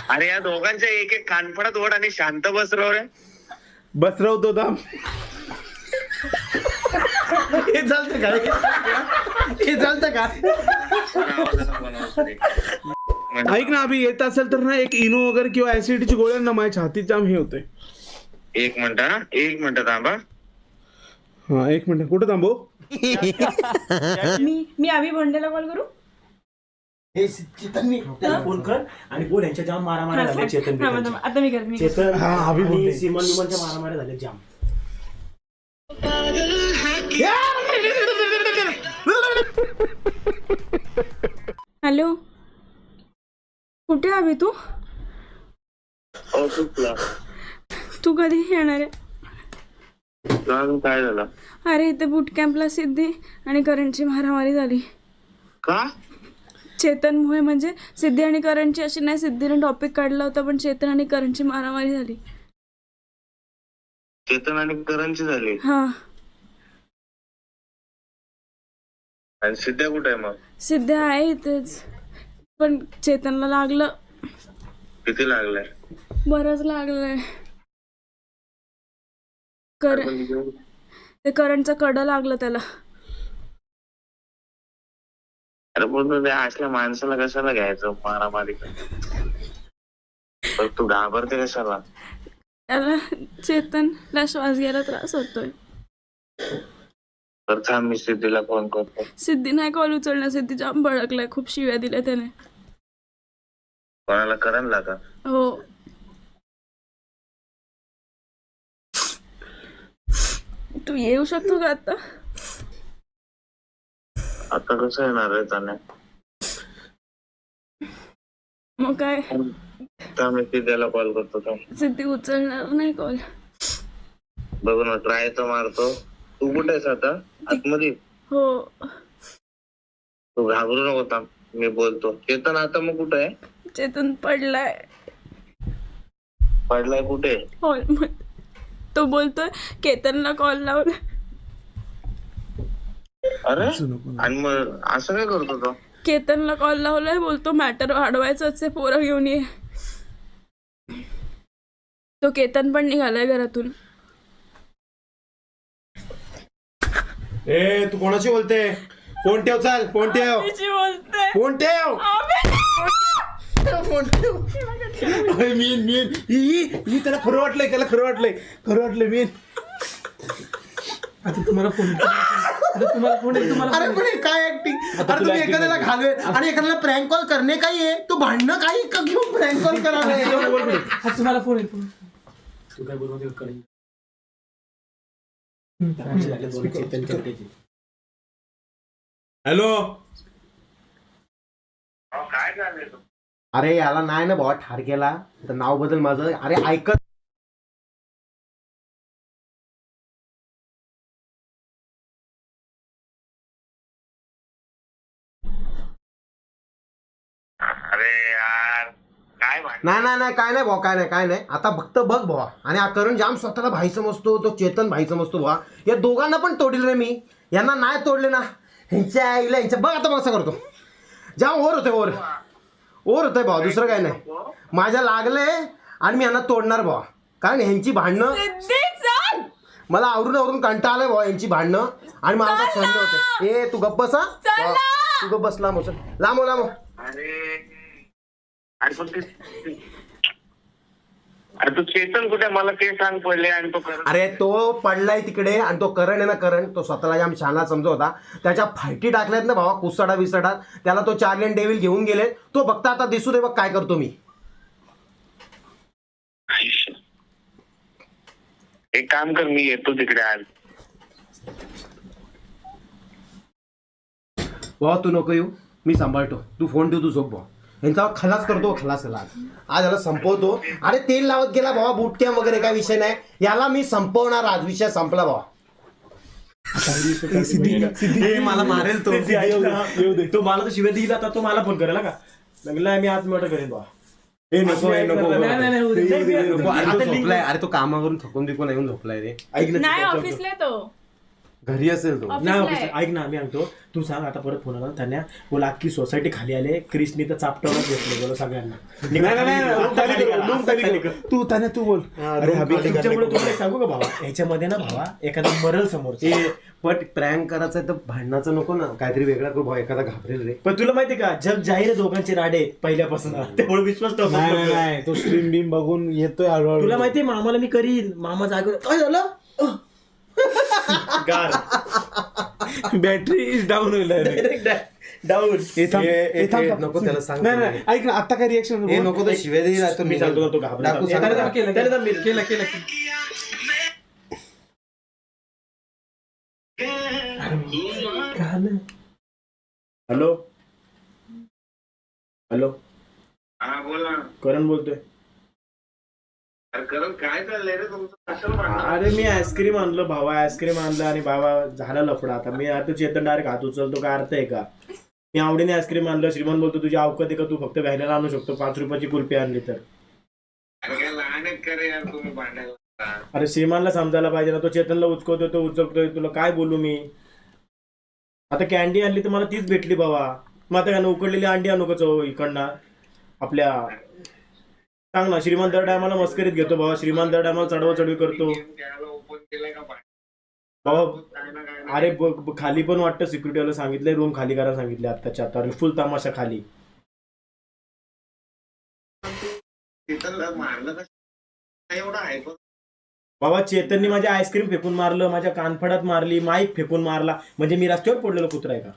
अरे या दोघांच्या एक एक कानफडात ओढ आणि शांत बसराव रे. बसरवतो थांब. हे चालतं का? हे चालतं का? ऐक ना, अभि येत असेल तर ना एक इनो वगैरे किंवा ऍसिडिटीची गोळ्यांना माझ्या छातीत जाम हे होते. एक मिनिट थांबा. हा 1 मिनिट. कुठं थांबू? मी अभि भंडेला कॉल करू. हे चेतननी त्याला फोन कर आणि बोल यांच्या जाम मारामारी झाल्या चेतन आता मी करते. चेतन हा, अभि आणि बोलते. सिमन विमनच्या मारामारी झाल्या जाम. हॅलो, कुठे अभि तू? तू कधी येणार आहे? काय झालं? अरे इथे बूट कॅम्पला सिद्धी आणि करणची मारामारी झाली. का? चेतनमुळे. म्हणजे सिद्धी आणि करणची अशी नाही, सिद्धीने टॉपिक काढला होता पण चेतन आणि करणची मारामारी झाली. चेतन आणि करणची झाली. हा. आणि सिद्ध्या कुठे आहे मग? सिद्ध्या आहे इथेच, पण चेतनला लागलं. किती लागलंय? बरंच लागलंय. ते करणचं कडं लागलं त्याला. अरे बोलतो त्या असल्या माणसाला कशाला घ्यायचं मारामारी? तू घाबरते कशाला? त्याला चेतनला श्वास घ्यायला त्रास होतोय. तर थांब, मी सिद्धीला फोन करतो. सिद्धी नाही कॉल उचलणार. सिद्धी जाम भडकलाय, खूप शिव्या दिल्या त्याने. कोणाला? करणला का? हो. तू येऊ शकतो का आता? आता कसं येणार आहे त्याने? मग काय, मी सिद्धीला कॉल करतो. सिद्धी उचलणार नाही कॉल. बघू ना, ट्राय तर मारतो. तू कुठे आहेस आता? आतमध्ये? हो. तू घाबरू नको, थांब मी बोलतो. चेतन आता मग कुठे आहे? चेतन पडलाय. पडलाय कुठे? हॉल मध्ये. तो बोलतोय केतनला कॉल लावला. अरे आणि मग असं काय करतो तो? केतनला कॉल लावलाय, बोलतो मॅटर वाढवायचंच आहे, पोरं घेऊन ये. तो केतन पण निघालाय घरातून. ए तू कोणाशी बोलते? फोन ठेव. चाल फोन ठेव. बोलते फोन ठेव. फोन ठेव. मी त्याला खरं वाटलंय. मी आता तुम्हाला फोन अरे पण हे काय ऍक्टिंग? अरे तुम्ही एखाद्याला घालवे आणि एखाद्याला प्रँक कॉल करणे काही आहे? तू भांडणं काही का घेऊन प्रँक कॉल करावे? तुम्हाला फोन येतो. तू काय बोलतो करेन. हॅलो. काय झालं? अरे याला नाही ना भावा ठार केला तर नाव बदल माझं. अरे ऐकत अरे यार काय नाही काय नाही भावा, काय नाही. आता फक्त बघ भावा. आणि हा करण जाम स्वतःला भाई समजतो, तो चेतन भाई समजतो भावा. या दोघांना पण तोडील रे मी. यांना नाही तोडले ना, ह्यांच्या आईला ह्यांच्या बघ आता कसं करतो. जाम ओर होतंय भावा, दुसरं काय नाही. माझ्या लागले आणि मी यांना तोडणार भावा. कारण ह्यांची भांडणं मला आवरून कंटाळा आलाय भावा, यांची भांडणं. आणि मला सहन होते. ए तू गप्प बस. तू गप्प बस. लांबो. अरे तू चेतन कुठे? मला ते सांग पडले. आणि तो अरे तो पडलाय तिकडे. आणि तो करण आहे ना, करण तो स्वतःला जाम छानला समजत होता. त्याच्या फायटी टाकल्यात ना भावा, कुसाडा बिसाडा. त्याला तो चार्ली आणि डेव्हिल घेऊन गेले. तो फक्त आता दिसू दे बघ काय करतो मी. एक काम कर, मी येतो तिकडे आज. भावा तू नको येऊ, मी सांभाळतो. तू फोन ठेव, तू झोप भावा. यांचा खलास करतो. आज याला संपवतो. अरे तेल लावत गेला भावा, बूट कॅम्प वगैरे काय विषय नाही. याला मी संपवणार आज. विषय संपला भावा. मला मारेल तो. तो मला तर शिवाय दिला तर तो मला फोन करेल का? लागला मी आज मोठं करेन बा. अरे तो कामावरून थकून बिकून येऊन झोपलाय रे. नाही ऑफिसला तो. घरी असेल तो. Office नाही ला ऑफिस आहे. ऐक ना मी सांगतो तू सांग आता परत फोन आला त्यांना बोला अख्खी सोसायटी खाली आले क्रिसनी तर चापटावरच घेतलं बोला सगळ्यांना नाही, नाही, नाही, room खाली कर, room खाली कर. तू तान्या तू बोल. अरे अभि तुमच्यामुळे तुम्हाला सांगू का भावा ह्याच्यामध्ये ना भावा एखादा मरल समोर पण प्रँक करायचं तर भांडणाचं नको ना, काहीतरी वेगळा करू भाऊ, एखादा घाबरेल रे. पण तुला माहिती का जग जाहीर आहे दोघांचे राडे आहेत पहिल्यापासून त्यामुळे विश्वास ठेवतो. नाही नाही, नाही तो स्ट्रीम बीम बघून येतोय हळूहळू. तुला माहितीये मामाला मी करीन मामा जागो काय झालं गार बॅटरी इज डाऊन होईल direct. डाऊन हे थांब, हे थांब, थांब. नको त्याला सांग. नाही नाही ऐक ना आता काय रिएक्शन हे नको तर शिव्या देईल आता मी सांगतो तो घाबरला. दाखवू त्याला सांग. केलं केलं हॅलो हॅलो हा बोला. करण बोलतोय. अरे करण काय चाललंय रे तुमचं, कशाला भांडण? अरे मी आईस्क्रीम आणलं भावा आईस्क्रीम आणलं आणि भावा झाला लफडा आता मी आता चेतन डायरेक्ट हात उचलतो काय अर्थ आहे का. मी आवडीने आईस्क्रीम आणलं श्रीमान बोलतो तुझी अवकात आहे का तू फक्त व्हॅनिला आणू शकतो 5 रुपयाची कुल्फी आणली तर. अरे काय लहान आहेत का रे यार तुम्ही भांडायला. अरे श्रीमानला समजायला पाहिजे ना तो चेतनला उचकवतोय तो उचकतोय तुला काय बोलू मी. आता कॅन्डी आणली तर मला तीच भेटली बाबा मग आता काय ना उकडलेली अंडी आणू का चव इकडनं आपल्या सांग ना. श्रीमान दर टायमाला मस्करीत घेतो बाबा श्रीमान दर टायमाला चढवा चढवी करतो त्याला ओपन केलंय का भांडण? बाबा. काय ना काय ना. अरे खाली पण वाटतं सिक्युरिटीला सांगितलंय रूम खाली करायला सांगितले आत्ताच्या आता फुल तमाशा खाली. तिथं मारलं का एवढं आहे पण. बाबा चेतननी माझ्या आईस्क्रीम फेकून मारलं माझ्या कानफडात मारली माईक फेकून मारला म्हणजे मी रस्त्यावर पडलेलो कुत्रा आहे का.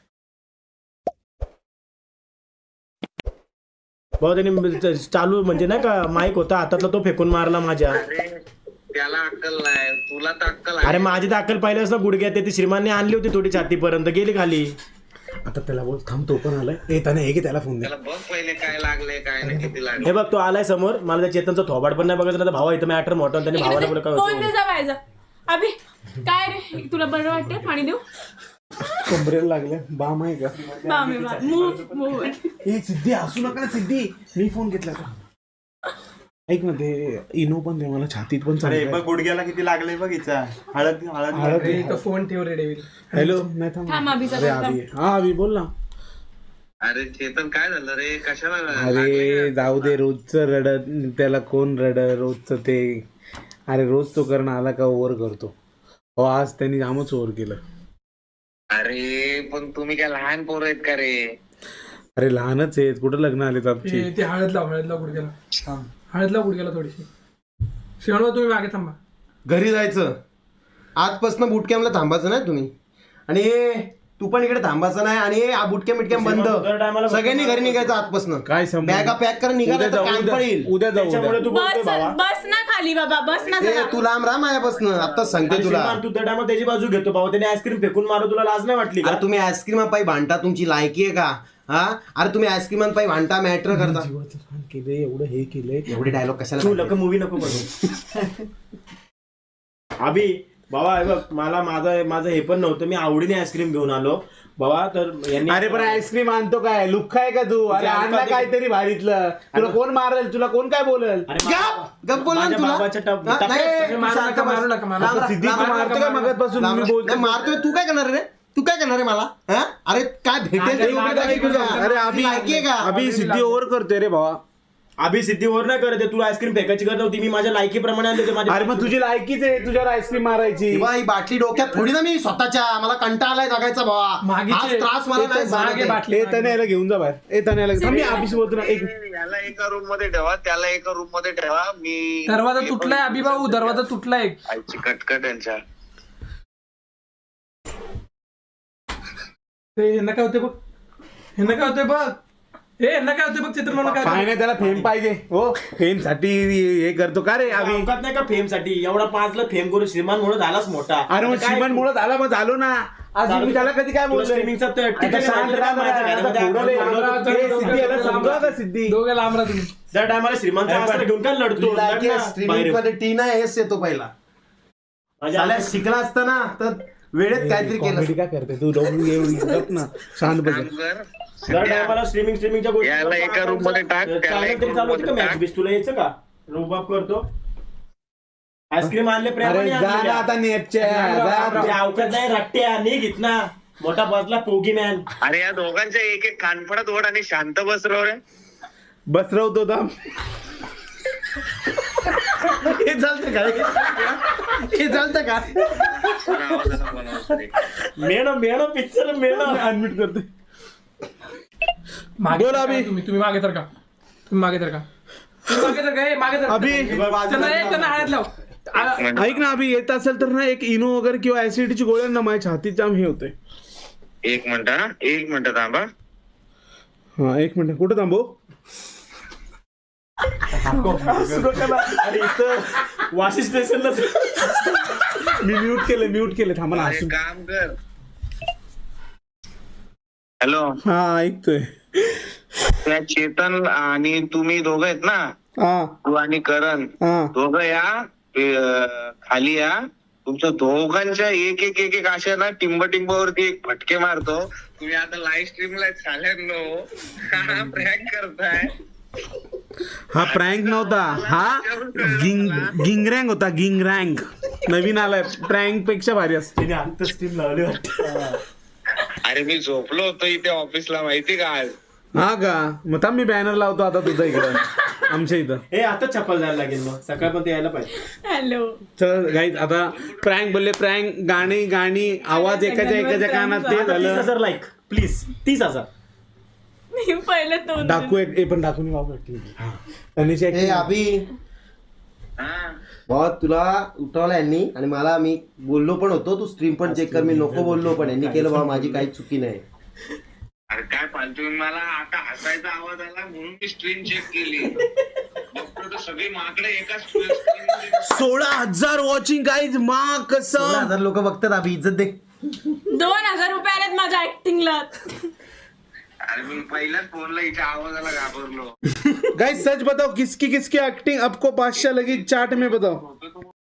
बाबा त्यांनी चालू म्हणजे नाही का माईक होता हातातला तो फेकून मारला माझ्या. अरे त्याला अक्कल नाही, तुला तर अक्कल आहे. अरे माझी तर अक्कल पाहिलं असं गुडघ्यात ते श्रीमानने आणली होती थोडी छातीपर्यंत गेली खाली. आता त्याला बोल थांब तो पण आलाय. ए तान्या हे की त्याला फोन दे. त्याला बघ पहिले काय लागले काय नाही किती लागले. हे बघ तो आलाय समोर मला त्या चेतनचा थोबाड पण नाही बघायचं नाही तर भावा इथं मॅटर मोठा आणि त्याने भावाला पुढे फोन काय दे जा बाहेर जा. अभि काय रे तुला बरं वाटतंय पाणी देऊ. कमरेला लागल्या बाम आहे का. बामे बा मूव ए सिद्धी हसू नका ना सिद्धी मी फोन घेतला का. ऐक ना ते इनो पण दे मला छातीत पण बघ गुडघ्याला किती लागले बघ हिचा हळद हळद फोन ठेव रे डेव्हिड. हॅलो नाही थांब. थांब अभिचा अरे बोलता. अभि हा अभि बोल ना. अरे चेतन काय झालं रे कशाला अरे जाऊ दे रोजचं रडत त्याला कोण रड रोजचं ते. अरे रोज तो करणं आला का ओव्हर करतो. हो आज त्यांनी जामच ओव्हर केलं. अरे पण तुम्ही काय लहान पोरं आहेत का रे. अरे लहानच आहेत कुठं लग्न आले आमची. ते हळद लाव गुडघ्याला हळद लाव गुडघ्याला थोडीशी. शिवण तुम्ही मागे थांबा. घरी जायचं आजपासून बूट कॅम्पला थांबायचं नाही तुम्ही. आणि तू पण इकडे थांबायचं नाही आणि बुटक्या मिटक्या बंद सगळ्यांनी घरी निघायचं आजपासून. काय संबंध? बॅगा पॅक कर निघाला तर कान पडेल. उद्या जाऊ त्याच्यामुळे उद्या. तू बोलतोय बस भावा. बस ना खाली बाबा बस ना ए, जरा. तू लांब राहा माझ्यापासून आताच सांगते तुला. श्रीमान, तू त्या टायमाला त्याची बाजू घेतो भाऊ त्याने आईस्क्रीम फेकून मारो तुला लाज नाही वाटली का. अरे तुम्ही आईस्क्रीम पायी भांडता तुमची लायकी आहे का. हा अरे तुम्ही आईस्क्रीम पायी भांडता मॅटर करता. जीवाचं रान केलंय एवढं हे केलंय. एवढे डायलॉग कशाला तू सांगते? लक मूवी नको बनवू. अभि बाबा हे बघ मला माझं हे पण नव्हतं मी आवडीने आईस्क्रीम घेऊन आलो बाबा तर यांनी अरे पण आईस्क्रीम आणतो काय लुक्का आहे का तू. अरे तुझ्या आणला अवकात- काहीतरी भारीतलं. तुला कोण मारेल तुला कोण काय बोलेल. अरे गप बोल ना माझ्या तुला. बाबाच्या हा, टप- नाही, टप्प्यात- तू मारू शांत नका, बस. मारू नका, मारू लांब नका. राहा, सिद्धी लांब तू राहा, मारतो काय लांब राहा. मगाचपासून लांब मी राहा. बोलतो. नाही, मारतोय तू काय करणार रे. तू काय करणार आहे मला. हा अरे काय भेटेल ते एवढी दाखी तुझ्या. अरे अभि लायकी आहे का. अभि सिद्धी ओव्हर करतोय रे भावा. अभि सिद्धीवर नाही करत आहे. तुला आईस्क्रीम फेकायची गरज नव्हती मी माझ्या लायकीप्रमाणे आणले होते माझ्या. अरे मग तुझी लायकीच आहे तुझ्यावर आईस्क्रीम मारायची. किंवा ही बाटली डोक्यात थोडी ना मी स्वतःच्या मला कंटाळा आलाय जगायचा भावा. मागेचे- हाच त्रास मला नाही सहन मागे होत. बाटली ए त्याने याला घेऊन जा बाहेर. ए त्याने याला थांब, मी अभिष बोलतो ना एक याला एका रूम मध्ये ठेवा त्याला एका रूम मध्ये ठेवा. मी दरवाजा तुटलाय अभिभाऊ दरवाजा तुटलाय. आईची कटकट यांच्या. ते ह्यांना काय होते बघ ह्यांना काय होते बघ ह्यांना काय होते बघ चित्र म्हणून काय काय नाही त्याला फेम पाहिजे. हो फेम साठी हे करतो का रे अभि. अवकात नाही का फेम साठी एवढा 5 फेम करून श्रीमान म्हणून झालाच मोठा. अरे मग श्रीमान मुळे झाला मग झालो ना. आज मी त्याला कधी काय बोललो. स्ट्रीमिंगचा आता शांत राहा जरा, आता थोडं वेळ. ए, सिद्धी याला समजावा का सिद्धी. दोघे लांब राहा तुम्ही. त्या टायमाला श्रीमंत अस्त्र घेऊन काय लढतो लायकी आहे, लढ ना, स्ट्रीमिंग बाहेर. मध्ये टीना हेच येतो पहिला. माझ्या साल्या शिकला असताना तर वेळेत काहीतरी केलं. कॉमेडी काय करते तू डोंग गप ना शांत बस. काम कर. दर टायमाला स्ट्रीमिंगच्या गोष्टी याला एका रूम मध्ये टाक, त्याला चालेल एका तरी रूम चालू होती का मध्ये मॅच टाक. बीच तुला यायचं का रुबाब करतो आईस्क्रीम आणले अरे प्रेमाने जा ना आणलेल्या. आता नेपच्या ते अवकात नाही रट्ट्या निघ इथना मोठा बसला पोगी मॅन. अरे या दोघांच्या एक एक कानफडात ओढ आणि शांत बसरो रे. बसरवतो दाम. हे चालतं का हे चालतं का आवाजाला बनवतो रे. मेणो पिक्चर मेणो. अनम्यूट करते. मागे बोल तर अभि. का तुम्ही मागे तर का तुम्ही मागे तर का मागे तर अभि. त्यांना हळद लाव ऐक ना अभि येत असेल तर ना एक इनो वगैरे किंवा ऍसिडिटीची गोळ्यांना माझ्या छातीत जाम हे होते. एक मिनिट थांबा. हा 1 मिनिट कुठं थांबू. अरे इथं वाशी स्टेशनला मी म्यूट केले थांबा ना अरे हसून. काम कर. हॅलो, हा ऐकतोय. त्या चेतन आणि तुम्ही दोघं आहेत ना, हा तू आणि करण, हा दोघं या खाली या. तुमच्या दोघांच्या एक एक एक एक अशा ना टिंबवरती एक फटके मारतो. तुम्ही आता लाईव्ह स्ट्रीमला चालत प्रँक करताय. हा प्रँक नव्हता, हा गिंगरँग होता. गिंगरँग नवीन आलाय. प्रँक पेक्षा भारी असते. तिने आता स्टीम लावली वाटतं. अरे मी झोपलो होतो इथे ऑफिसला, माहिती का आज. हा का मग थांब मी बॅनर लावतो आता तुझा इकडं आमच्या इथं. हे आता चप्पल जायला लागेल मग सकाळ पण ते यायला पाहिजे. हॅलो. चल गाईज आता प्रँक बोलले. प्रँक गाणी आवाज एकाच्या कानात ते आता झालं. 30,000 लाईक प्लीज 30,000. मी पहिले तो डाकू पण दाखवून वापर. हे अभि हा भावा तुला उठवलं यांनी आणि मला मी बोललो पण होतो तू स्ट्रीम पण चेक कर. मी नको बोललो पण यांनी केलं बाबा माझी काही चुकी नाही. अरे काय पालतू, मला आता हसायचा आवाज आला म्हणून मी स्क्रीन चेक केली. बघतो तर सगळी माकडे एकाच स्क्रीन 16,000 वॉचिंग गाईज. मा कसं 16,000 लोक बघतात अभि इज्जत दे. 2,000 रुपये आलेत माझ्या ऍक्टिंगला. अरे मी पहिल्याच फोनला हिच्या आवाजाला घाबरलो. गाइस सच बताओ किसकी एक्टिंग आपको बादशाह लगी चाट में बताओ.